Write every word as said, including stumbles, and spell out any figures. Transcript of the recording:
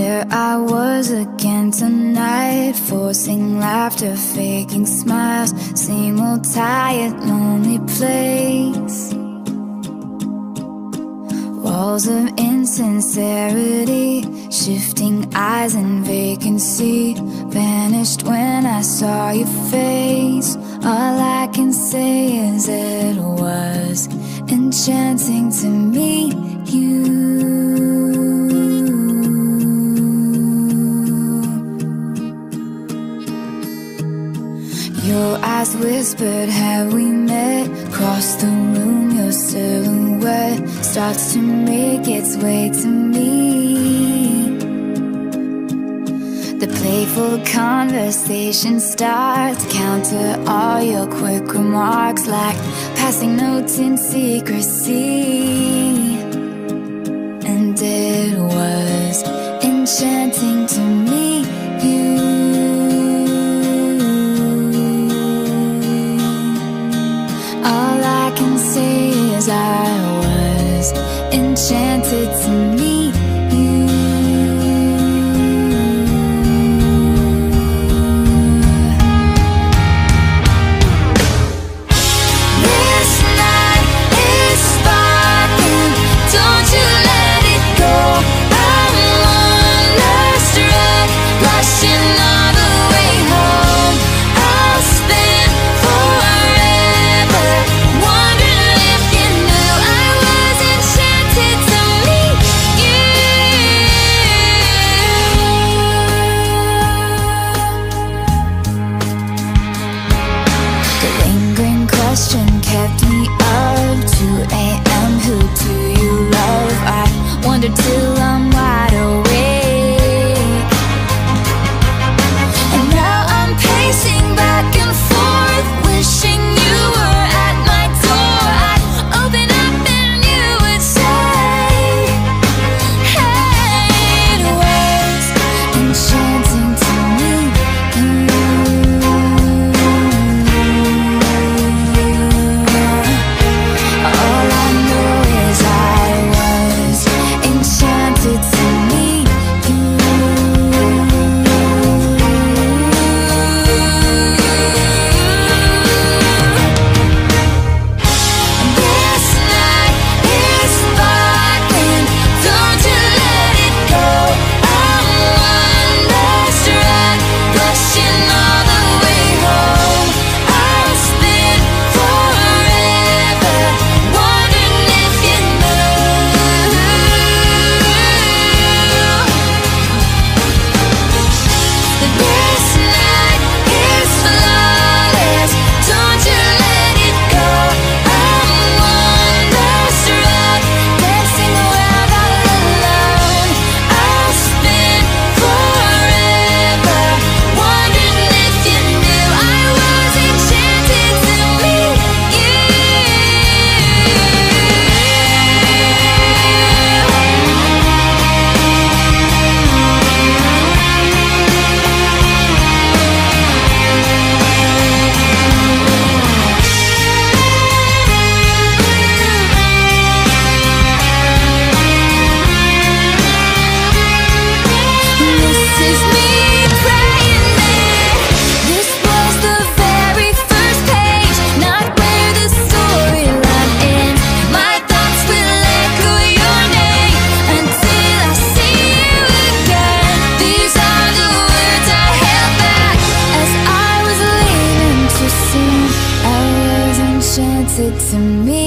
Here I was again tonight, forcing laughter, faking smiles. Same old tired, lonely place. Walls of insincerity, shifting eyes and vacancy. Vanished when I saw your face. All I can say is it was enchanting to meet you. Your eyes whispered, have we met? Across the room, your silhouette starts to make its way to me. The playful conversation starts, counter all your quick remarks like passing notes in secrecy. And it was enchanting to meet you. All I can say is I was enchanted to meet you. This night is sparkling, don't you let it go. I'm wonderstruck, blushing all the way home. I'll spend forever wondering if you knew I was enchanted to meet you. The lingering question kept me up. two a m Who do you love? I wonder till I'm wide awake. And now I'm pacing back and forth, wishing you were at my door. I'd open up and you would say, hey, it was enchanting to meet you. All I know is I was enchanted to meet you. This night is sparkling, don't you let it go. I'm wonderstruck, blushing all the way home. I'll spend forever wondering if you knew. This night is flawless, don't you let it go. I'm wonderstruck, dancing around all alone. I'll spend forever wondering if you knew I was enchanted to meet you. This is me praying that this was the very first page, not where the storyline ends. My thoughts will echo your name until I see you again. These are the words I held back as I was leaving to sing. I was enchanted to meet